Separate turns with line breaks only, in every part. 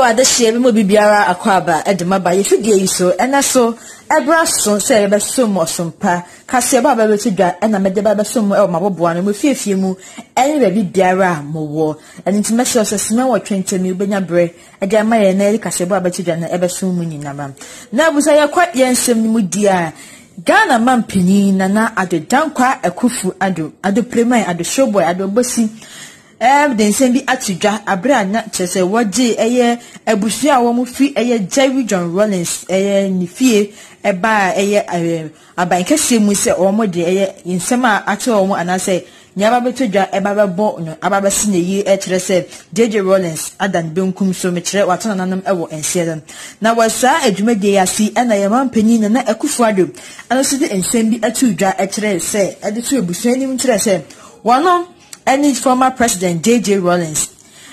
the shame will be biara akwaba edema ba yefidie so ena so ebra so say ebe so mo sompa kase ba ba betidwa ena mede ba so mo e maboboa no fiefie mu ene be biara mo wo eni timese so sima wo twentemi ubenya bre e de ma ye na kase ba betidwa na ebe so mu nyinama na busa ye kwa ye nsem ni mu dia Ghana mampini Nana Addo dankwa ekufu ado prema ado showboy ado bosi evidence bi atidwa abra na chese woje eye ebusu a wo mu fi eye J.J Rawlings ni fie eba eye abankese mu se o mo de eye nsem a ate o mu anase nyaba betodwa eba bebo no ababa sineyi kire se J.J Rawlings adan benkum so me kire watona nanam ewo ensiedem na wasa adwumade yasi na yema mpani na ekufu ado anoso de ensem bi atudwa kire se ede so ebusu anim kire se wono any former president J.J Rawlings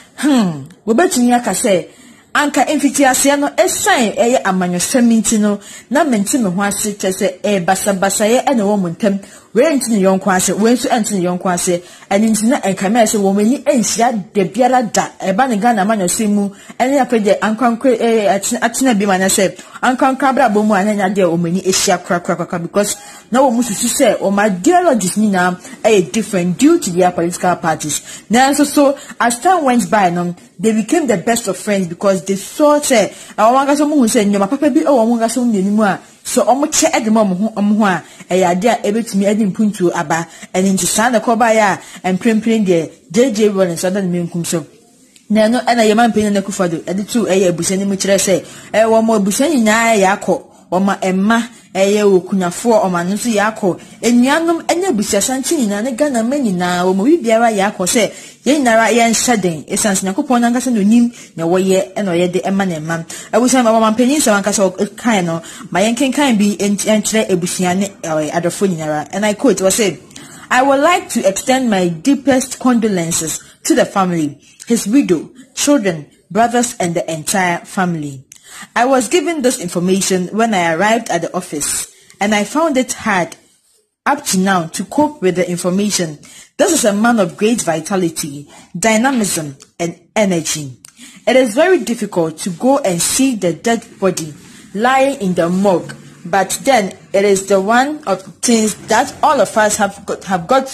we betumi aka say anka emfiti ase no esan eye amanyosam no na menti me ho ase kyese basabasa ye ene wo muntem we ntini yonko ase we nso ntini yonko ase eni ntina enkama ase wo mani enhia de biara da eba ne Ghana amanyosam mu ene apede ankwankwe atena bi mana se ankwankwa bra bo mu ananya de wo mani ehia krakrakra because na wo mususu se o my ideologies ni na different due to their political parties now so as time went by they became the best of friends because they saw say awanga so mu say nyoma papa bi o wonga so nyanimu a so omo che edema omo ho a ade a ebetumi edi mpuntu aba eni ntisa na koba ya emprempren de J.J Rawlings adan menkum so na no na yema mpeni na kufado edi tu ebusani mu kire say wo mo ebusani nyinaa yakọ Oma emma okunyafo oma nso yakọ enuanom enya busiasanti nyina ne Ghana manyina wo mo bibiara yakọ se ye nyinara ye nhyeden esanse Yakopon na nkasa no nim na wo ye na ye de emma na emma abusan mama mpanyin se wankasa kan no ma yenkenkan bi enkyere ebusia ne adofo nyinara and I quote was said I would like to extend my deepest condolences to the family, his widow, children, brothers and the entire family. I was given this information when I arrived at the office, and I found it hard up to now to cope with the information. This is a man of great vitality, dynamism, and energy. It is very difficult to go and see the dead body lying in the morgue, but then it is the one of things that all of us have got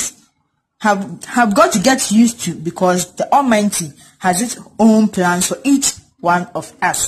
to get used to because the Almighty has its own plans for each one of us.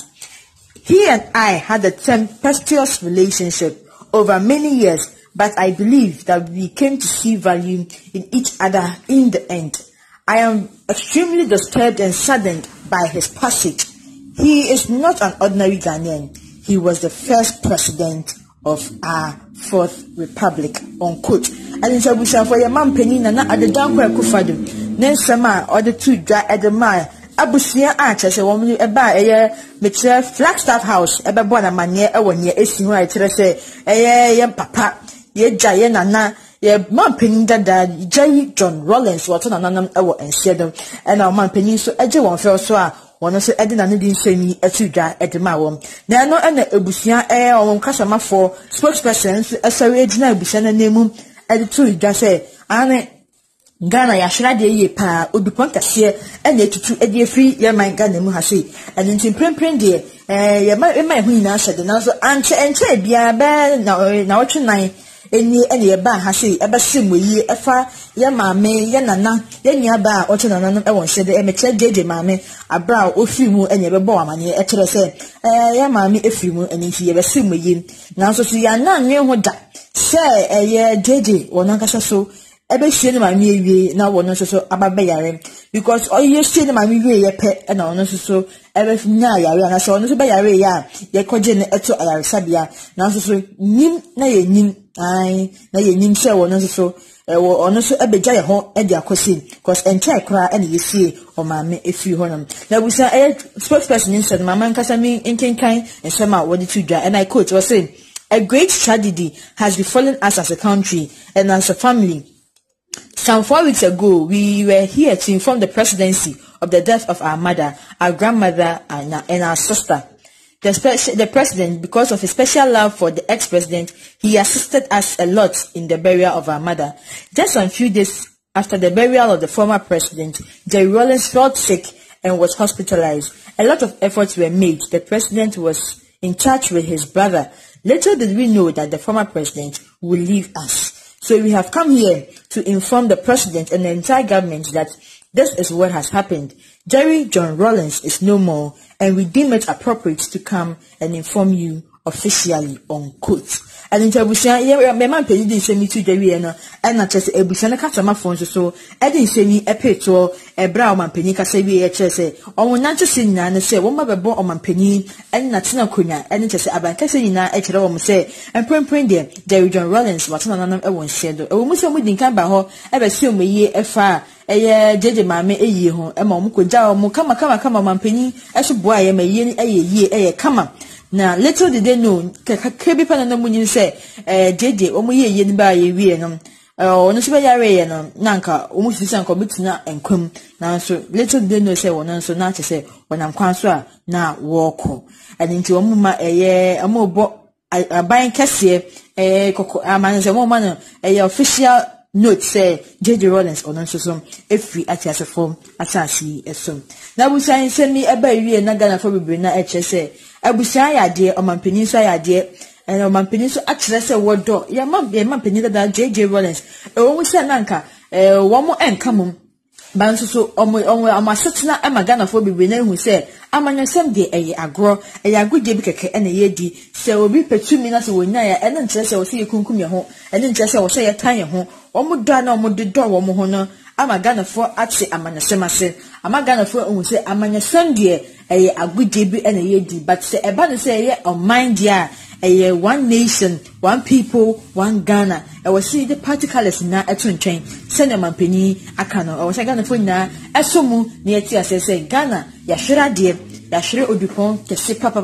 He and I had a tempestuous relationship over many years, but I believe that we came to see value in each other in the end. I am extremely disturbed and saddened by his passage. He is not an ordinary Ghanaian. He was the first president of our Fourth Republic, unquote. And in Sabusa for your man penny Nana Addo dankwa ekufado. Nensema or the two dry edema. Abusia anche se woman eba eye metre Flagstaff House ebe bo na manye e wonye esi ho a kire se ye papa ye gya ye nana ye man penin dada J.J Rawlings wato na nanam e wo ensiedem e na man penin so eje won fe so a wono so ede na ne di nsemi atudwa edema wom na no e na ebusia won kasamafo spokesperson esawe ejina ebusia na nemu ede tu dwa se ane Ghana ya shirade ye pa odupon kase ena etutu ede free ye man Ghana mu ha sei ene ntimprempren de ye ma hu nyina hyede na so anche bia be na otwenan eni ene ye ba ha sei ebe semoyi efa ye maame ye nana ye nya ba otwenan no e won hyede e meche J.J maame abra ofiri mu ene be bo amane e kire se ye maame efiri mu ene nti ye be semoyi na so ya na nwe ho da se ye J.J wona kasa so ebe hie ne mami ewie na wono so ababe yare because oye hie ne mami wie ye pe na wono so ebe nya yare na so wono so be yare ya ye koje ne eto ayare sabia na so nim na ye nim ai na ye nim se wono so wono so ebe gya ye ho e dia kosi because enche kra e ne yesie o mame efi ho nam na busa spokesperson in said mama nkasa mi nkenkan ensema wodi tudwa and I quote was saying a great tragedy has befallen us as a country and as a family. Some 4 weeks ago, we were here to inform the presidency of the death of our mother, our grandmother, and our sister. The president, because of his special love for the ex-president, he assisted us a lot in the burial of our mother. Just a few days after the burial of the former president, J. Rawlings felt sick and was hospitalized. A lot of efforts were made. The president was in touch with his brother. Little did we know that the former president would leave us. So we have come here to inform the president and the entire government that this is what has happened. J.J Rawlings is no more, and we deem it appropriate to come and inform you officially, unquote. And in Tabusia, my man paid in semi to the and not just a Busana Catama phones so, I didn't say me a petrol, a brown man penny, Casabi, a chese, or not to see Nana say, one mother born on my penny, and Natina Cunha, and it is about Cassina, a children say, and print there, J.J Rawlings was not on a one shadow. A woman said we didn't come by her, ever soon me ye a far, a J.J. Mamma, a year home, a mom could jaw, come, man penny, as a boy, a year, a come. Now, little did they know, Kabi Pananamun say, J.J. Omoye yen by a weanum, or no Sibaya, Nanka, almost his uncle Bitna and Cum. Now, so little did they know say one so not to say, when I'm Quanswa, now walk. And into a mumma a year, a more buying cashier, a cocoa, a man is a woman, a official note say, J.J Rawlings or non so if we at as a form, as I see a son. Now we say, send me a baby and Nagana for Brina HSA. Abusia ya de o mampeni so ya de o mampeni so akyere se wodo ya mampeni da J.J Rawlings wo se nanka wo mo enka mum ban so amasetena amagana fo bibi na hu se amanyesem de agro agudie bi keke na ye di se obi petumi na se wonya ya ene nkyere se wo se yekunkum ye ho ene nkyere se wo se ye tan ye ho wo mo do na wo mo de wo mo ho no amagana fo ate amanyesem ase amagana fo hu se amanyesem de agudie bi na ye di but se eba no se ye on mind ya one nation, one people, one Ghana. I was see the particles na etuntwen. Send them penny akano. I was Ghana for na esomu near tia say Ghana. Yashira dear, Yashira odupon, to say papa.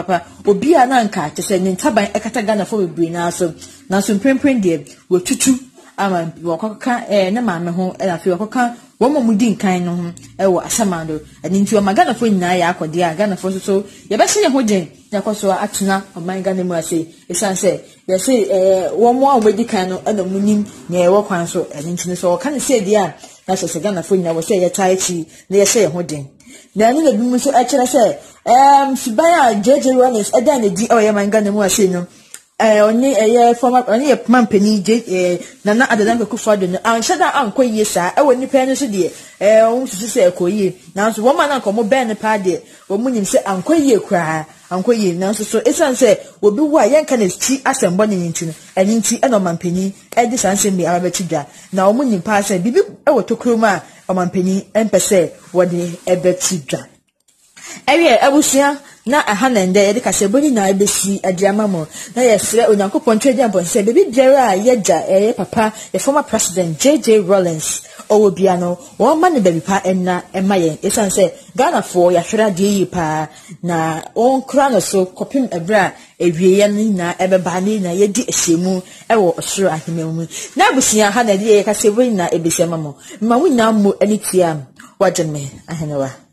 Obi ananka to say Nintaban ekata Ghana for we now so. Now some print dear, we tutu. Ama wakoka na mama ho e afi wakoka wo mumudin kan no ho e wo asamando ani nti o magana fo nyina ya akode a Ghana fo so ye be se ye hojen yakoso atuna o man Ghana mu ase esan se ye se wo mo a wedi kan no na munim na ye wo kwan so ani nti so o kan se dia na se Ghana fo nyina wo se ye taichi na ye se ye hojen na ni na bi mu so a kire se sibaya J.J Rawlings eda na di o ye man Ghana mu ase no onye former onye man penny Nana Addo Kufuor no an shada an koyi sa e woni pe no so de o susu se koyi na so wo man an komo ben pa de wo munyim se an koyi kra an koyi na so esan se obi wo a yenka na chi asembo ne nti no ani nti e no man penny e di sanse mi abetidwa na wo munyim pa se bibi e wo tokroma o man penny empese wo de ebetidwa ewe abusia na ahanende ye de kaseboni na ebesi adiamamo na yesre onyankopon twedi ambon se bebi biara yeja papa the former president J.J Rawlings owo bia no won ma ne bebi pa enna emaye esan se Ghana for yahwera de yi pa na on kra no so kopim ebra ewieye na ebeba ni na yedi ehyemu ewo osoro ahememu na abusia ahanende ye kaseboni na ebesi amamo ma wunya mo anitia wajeme ahenewa